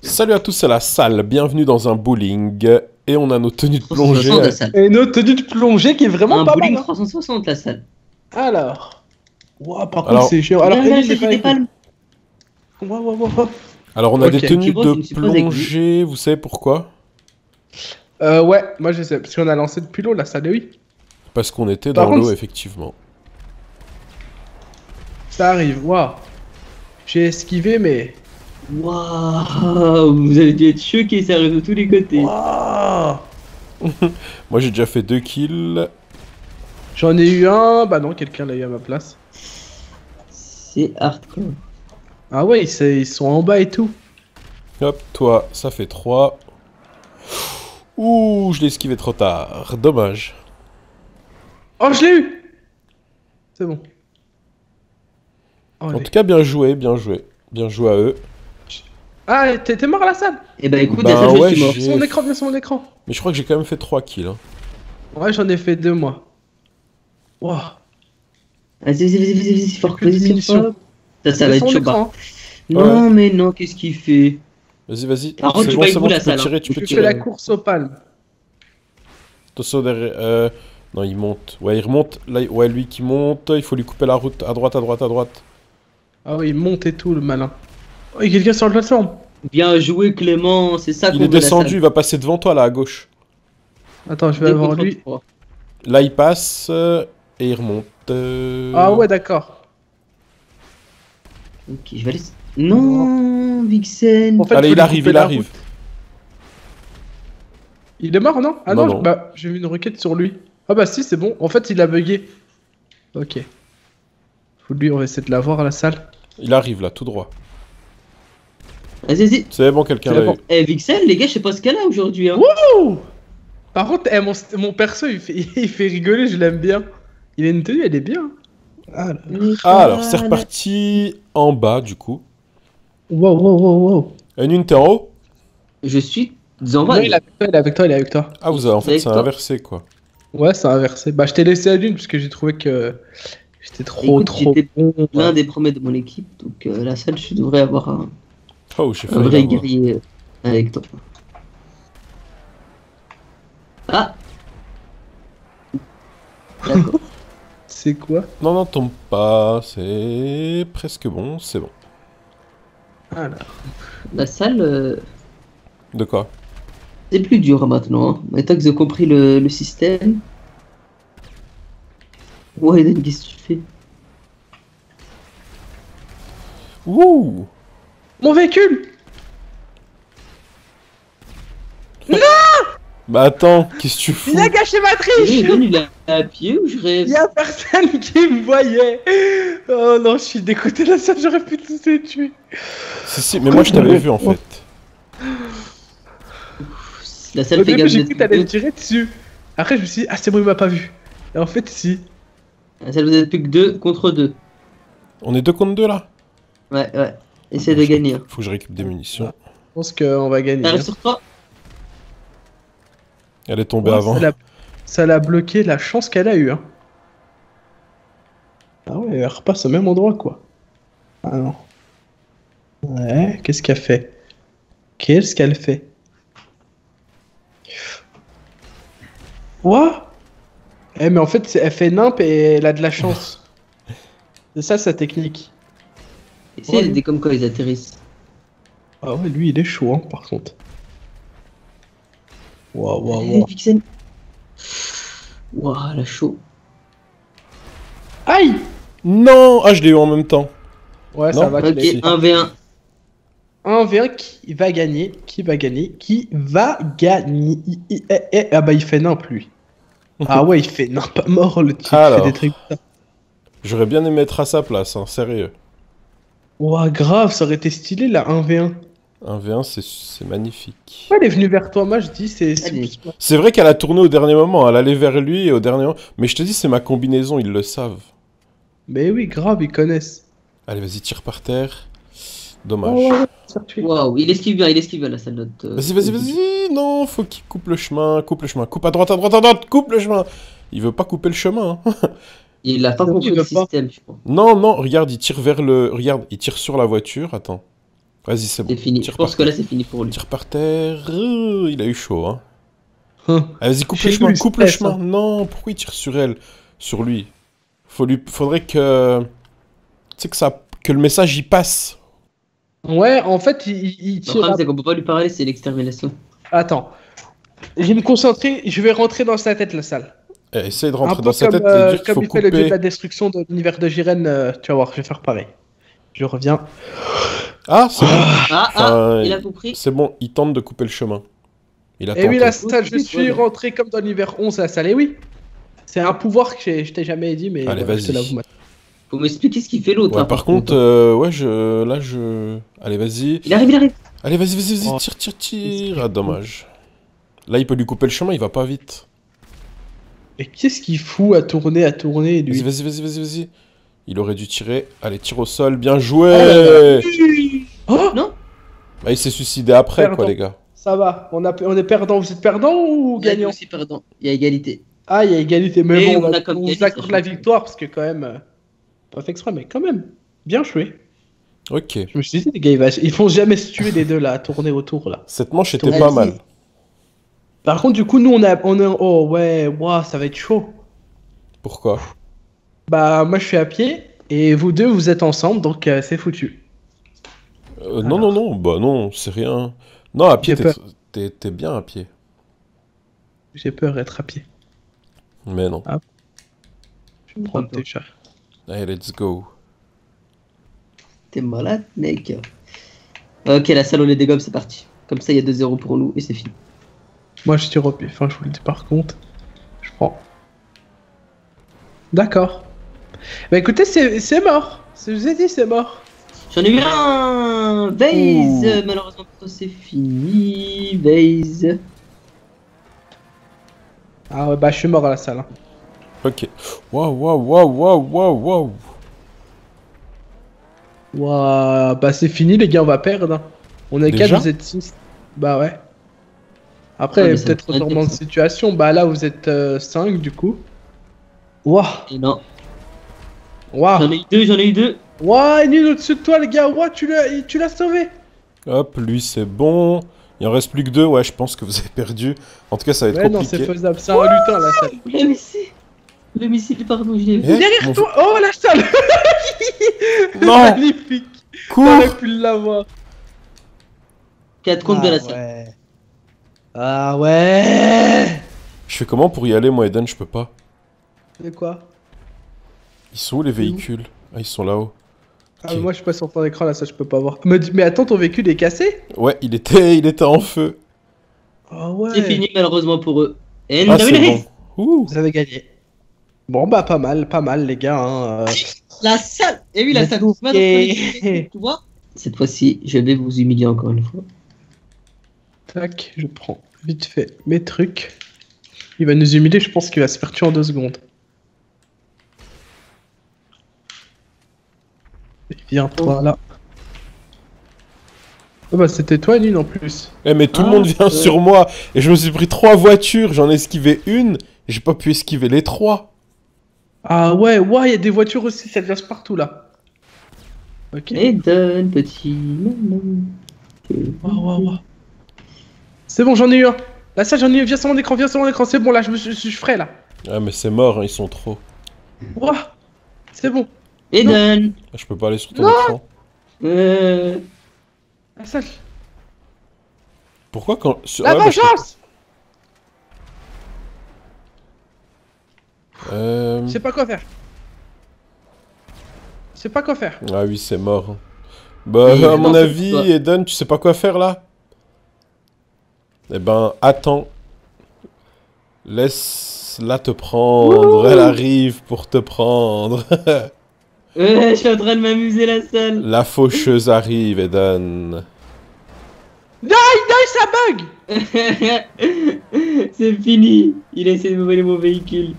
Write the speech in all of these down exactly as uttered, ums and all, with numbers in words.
Salut à tous, c'est la salle, bienvenue dans un bowling. Et on a nos tenues de plongée. La salle. Et notre tenue de plongée qui est vraiment Un pas bowling mal. hein. trois cent soixante la salle. Alors. Ouah, par Alors- contre, c'est chiant. Alors, Là, là, Emile j'ai n'est pas des avec nous. palmes. Ouah, ouah, ouah, ouah. Alors on a Ok. des tenues Thibaut, de je ne suis pas avec plongée, vous savez pourquoi? Euh, ouais, moi je sais. Parce qu'on a lancé depuis l'eau, la salle, et oui. Parce qu'on était Par dans contre, l'eau, c'est- effectivement. Ça arrive, waouh. J'ai esquivé, mais. Waouh, vous avez dû être choqués, ça arrive de tous les côtés. Waouh. Moi j'ai déjà fait deux kills. J'en ai eu un. Bah non, quelqu'un l'a eu à ma place. C'est hardcore. Ah ouais, ils, c'est- ils sont en bas et tout. Hop, toi, ça fait trois. Ouh, je l'ai esquivé trop tard, dommage. Oh, je l'ai eu. C'est bon. Oh, En allez. tout cas, bien joué, bien joué. Bien joué à eux. Ah, t'es t'es mort à la salle. Et bah écoute, Bah la salle, ouais, je suis mort. j'ai- Sur mon écran, viens sur mon écran. Mais je crois que j'ai quand même fait trois kills. hein. Ouais, j'en ai fait deux, moi. Waouh. Vas-y, vas-y, vas-y, vas-y, vas-y, fort, Plus de vas-y, munitions. fort. Ça, ça va Sur être mon chaud. bah. écran. Non, mais non, qu'est-ce qu'il fait? Vas-y, vas-y. Par contre, C'est tu bon, vas c'est avec bon, vous, la tu peux salle, tirer, hein. tu peux Je fais tirer. la course aux palmes. Attention derrière. Euh... Non, il monte. Ouais, il remonte. Là, ouais, lui qui monte. Il faut lui couper la route. À droite, à droite, à droite. Ah oui, il monte et tout, le malin. Oh, il y a quelqu'un sur la plateforme. Bien joué, Clément, c'est ça qu'on Il est veut, la descendu, il salle. va passer devant toi là à gauche. Attends, je vais Deux avoir contre lui. trois. Là, il passe euh, et il remonte. euh, Ah ouais, d'accord. Ok, je vais aller. Non, Vixen. En fait, Allez, faut il lui arrive, couper il la arrive. route. Il est mort, non? Ah Non, non, non. bah j'ai vu une requête sur lui. Ah bah si, c'est bon. En fait, il a bugué. Ok. Faut lui, on va essayer de l'avoir à la salle. Il arrive là, tout droit. Vas-y, vas-y. C'est bon, quelqu'un C'est l'a bon. eu. Eh, Vixen, les gars, je sais pas ce qu'elle a aujourd'hui. Hein. Ouh. Par contre, eh, mon, mon perso, il fait, il fait rigoler, je l'aime bien. Il a une tenue, elle est bien. Ah là. Ah, alors, c'est reparti en bas du coup. Wow, wow, wow, wow. Une, t'es en haut? Je suis en bas. Non, il est avec toi, il est avec toi, il est avec toi. Ah, vous avez, en fait, Avec c'est toi. inversé quoi. Ouais, c'est inversé. Bah, je t'ai laissé à l'une parce que j'ai trouvé que j'étais trop, Écoute, trop j'étais bon. l'un des premiers de mon équipe, donc euh, la salle, je devrais avoir un, Oh, j'ai un failli vrai l'avoir. guerrier euh, avec toi. Ah. D'accord. C'est quoi? Non, non, tombe pas. C'est presque bon, c'est bon. Ah là. La salle, euh, De quoi? c'est plus dur maintenant. Hein. Maintenant que j'ai compris le, le système. Ouais, Eden, qu'est-ce que tu fais? Ouh! Mon véhicule! Bah attends, qu'est-ce que tu fous? Il a gâché ma Oui, triche! Eden, il est à pied ou je rêve? Il y a personne qui me voyait! Oh non, je suis dégoûté de la salle, j'aurais pu tous les tuer. Si, si, mais moi je t'avais vu en fait. La salle Au fait début, gaffe j'ai de cru que t'allais me tirer dessus. Après, je me suis dit, ah, c'est bon, il m'a pas vu. Et en fait, si. La salle, vous êtes plus que deux contre deux. On est deux contre deux là? Ouais, ouais. Essaye de gagner. hein. Faut que je récupère des munitions. Je pense qu'on va gagner. T'arrives hein. sur toi? Elle est tombée Ouais, avant. Ça l'a- ça l'a bloqué la chance qu'elle a eue. Hein. Ah ouais, elle repasse au même endroit, quoi. Ah non. Ouais, qu'est-ce qu'elle fait? Qu'est-ce qu'elle fait? Quoi? Eh, mais en fait, c'est- elle fait nimp et elle a de la chance. C'est ça sa technique. Essaye Ouais. d'aider comme quand ils atterrissent. Ah ouais, lui, il est chaud, hein, par contre. Waouh, waouh, Allez, waouh. Vixen. Waouh, la chaud. Aïe! Non! Ah, je l'ai eu en même temps. Ouais, Non. ça va. Ok, qu'il ait- un v un. un v un qui va gagner, qui va gagner, qui va gagner. I- i- eh, eh, Ah bah il fait nimp lui. Ah ouais, il fait nimp pas mort le type, il fait Alors. des trucs. J'aurais bien aimé être à sa place, hein, sérieux. Ouah, grave, ça aurait été stylé là, un v un. Un v un, c'est- c'est magnifique. Ouais, elle est venue vers toi, moi je dis, c'est. c'est- Allez. C'est vrai qu'elle a tourné au dernier moment, elle allait vers lui et au dernier moment. Mais je te dis, c'est ma combinaison, ils le savent. Mais oui, grave, ils connaissent. Allez, vas-y, tire par terre. Oh, Dommage. ouais, ouais, ça tue. Waouh, il esquive bien, il esquive bien la salle note. euh, Vas-y, vas-y, vas-y. Non, faut qu'il coupe le chemin, coupe le chemin. Coupe à droite, à droite, à droite, coupe le chemin. Il veut pas couper le chemin. hein. Il a pas Donc, compris il le veut pas. système, je crois. Non, non, regarde, il tire vers le... Regarde, il tire sur la voiture, attends. Vas-y, c'est bon. C'est fini. Je Tire pense par que là, terre. c'est fini pour lui. Tire par terre. Euh, Il a eu chaud, hein. Hein. Allez, vas-y, coupe Chez le chemin, lui, coupe le stress, chemin. hein. Non, pourquoi il tire sur elle? Sur lui. Faut lui... Faudrait que... Tu sais que ça... Que le message y passe. Ouais, en fait, il, il- il Le tire. problème, à- c'est qu'on peut pas lui parler, c'est l'extermination. Attends. Je vais me concentrer, je vais rentrer dans sa tête, la salle. Eh, essaye de Un rentrer peu dans sa comme, tête et euh, dire qu'il comme faut il fait le dieu de la couper... destruction de l'univers de Jiren. euh, tu vas voir, je vais faire pareil. Je reviens. Ah, c'est bon. Ah, ah, Enfin, il a compris. C'est bon, il tente de couper le chemin. Il a Et oui, tenté. la salle, je Oui, suis ouais. rentré comme dans l'univers onze, la salle. Et oui. C'est un pouvoir que j'ai- je t'ai jamais dit, mais Allez, voilà, je te vas-y. l'avoue maintenant. Faut m'expliquer ce qu'il fait l'autre. Ouais, hein, par contre, euh, ouais, je... Là, je... Allez, vas-y. Il arrive, il arrive. Allez, vas-y, vas-y, vas-y, Oh. tire, tire, tire. Ah, dommage. Là, il peut lui couper le chemin, il va pas vite. Et qu'est-ce qu'il fout à tourner, à tourner, lui? Vas-y, vas-y, vas-y, vas-y, vas-y. Il aurait dû tirer. Allez, tire au sol, bien joué. Oh, Non. Bah, il s'est suicidé après, Perdant. quoi, les gars. ça va, on, a, on est perdant. Vous êtes perdant ou Il y a gagnant? aussi perdant. Il y a égalité. Ah, il y a égalité, mais Et bon, on on, a a- comme on gagné, vous accorde ça la change. victoire parce que quand même, euh, pas fait exprès, mais quand même, bien joué. Ok. Je me suis dit, les gars, ils, va- ils font jamais se tuer les deux là, à tourner autour là. Cette manche était Vas-y. pas mal. Par contre, du coup, nous on a, on est, oh ouais, ouah, ça va être chaud. Pourquoi? Bah, moi je suis à pied et vous deux vous êtes ensemble, donc euh, c'est foutu. Euh, non, non, non, bah non, c'est rien. Non, à pied, J'ai t'es peur. t'es- t'es bien à pied. J'ai peur d'être à pied. Mais non. Je vais me prendre Pas peur. déjà. Allez, let's go. T'es malade, mec. Ok, la salle, on les dégomme, c'est parti. Comme ça, il y a deux zéro pour nous et c'est fini. Moi je tire au pied, enfin je vous le dis par contre. Je prends. D'accord. Bah écoutez, c'est c'est mort. Je vous ai dit, c'est mort. J'en ai eu un. Vase. Ouh. Malheureusement, c'est fini. Vase. Ah ouais, bah je suis mort à la salle. hein. Ok. Waouh, waouh, waouh, waouh, waouh, waouh. Ouah, bah c'est fini les gars, on va perdre. hein. On est Déjà quatre, vous êtes six. Bah ouais. Après, Ouais, mais ça peut-être me ferait retournement de comme ça. situation. Bah là, vous êtes cinq du coup. Ouah, Et non. ouah. J'en ai eu deux, j'en ai eu deux. Ouah, il est au-dessus de toi les gars. Ouah, tu l'as tu l'as sauvé. Hop, lui, c'est bon. Il en reste plus que deux. Ouais, je pense que vous avez perdu. En tout cas, ça va être Ouais, non, c'est compliqué. faisable. C'est un lutin la salle. Le missile. Le missile, pardon, je l'ai vu. Eh, Derrière mon- toi. Oh, la salle. Non. Magnifique. Cours. T'aurais pu l'avoir. quatre contre de la salle. ouais. Ah ouais. Je fais comment pour y aller, moi, Eden? Je peux pas. C'est quoi? Ils sont où les véhicules? Ah, ils sont là-haut. Ah, Ok. mais moi je suis pas sur ton écran là, ça je peux pas voir. Mais, mais attends, ton véhicule est cassé? Ouais, il était, il était en feu. Ah ouais. C'est fini, malheureusement pour eux. Et Ah, nous c'est bon. Ouh. Vous avez gagné. Bon bah pas mal, pas mal les gars. Hein. euh. La salle. Et oui, la Let's salle. go. Tu vois, donc, Yeah. tu vois. Cette fois-ci, je vais vous humilier encore une fois. Tac, je prends vite fait mes trucs. Il va nous humilier, je pense qu'il va se faire tuer en deux secondes. Et viens toi là. Oh bah c'était toi Lune en plus. Eh, mais tout le Ah, monde vient euh. sur moi. Et je me suis pris trois voitures. J'en ai esquivé une. Et j'ai pas pu esquiver les trois. Ah ouais, ouais, il y a des voitures aussi, ça vient partout là. Ok. Et donne, petit. maman. Ouah, ouah, ouah. C'est bon, j'en ai eu un. Là, ça, j'en ai eu. Viens sur mon écran, viens sur mon écran. C'est bon, là, je me suis, je suis frais, là. Ah, mais c'est mort, hein, ils sont trop. Ouah. C'est bon. Et donne. Ah, je peux pas aller sur ton écran. Euh... La salle. Pourquoi quand... sur- La ah, bah, je peux- vengeance. Euh... Je sais pas quoi faire. Je sais pas quoi faire. Ah oui, c'est mort. Bah, Et à mon non, c'est avis, toi. Eden, tu sais pas quoi faire, là? Eh ben, attends. Laisse-la te prendre. Ouh. Elle arrive pour te prendre. Euh, je suis en train de m'amuser la salle. La faucheuse arrive, Eden. Die, ça bug. C'est fini. Il a essayé de me voler mon véhicule.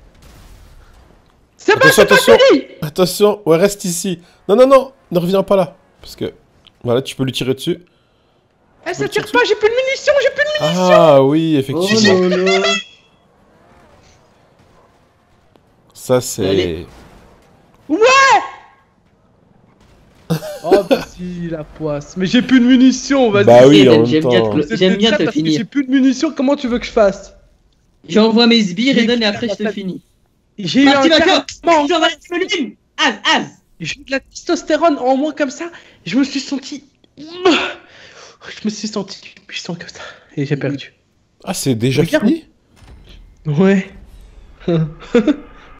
C'est pas, Attention, c'est pas attention. fini. Attention, ouais, reste ici. Non, non, non, ne reviens pas là. Parce que, voilà, tu peux lui tirer dessus. Eh, ça tire pas, j'ai plus de munitions, j'ai plus de munitions. Ah oui, Oh effectivement. non, non. Ça, c'est... Allez. Oh vas-y, la poisse. Mais j'ai plus de munitions, vas-y. Bah oui, Ok, en Ben, même j'aime bien, temps. te le- C'est j'aime bien ça te le parce que finir. j'ai plus de munitions, comment tu veux que je fasse? J'envoie mes sbires, J'ai Eden, et écrit après je te le la- finis. J'ai eu Parti un vainqueur. carrément- J'envoie la volume. Az, Az. J'ai eu de la testostérone en moi comme ça. Je me suis senti. Je me suis senti puissant comme ça. Et j'ai perdu. Ah, c'est déjà Regarde. fini? Ouais.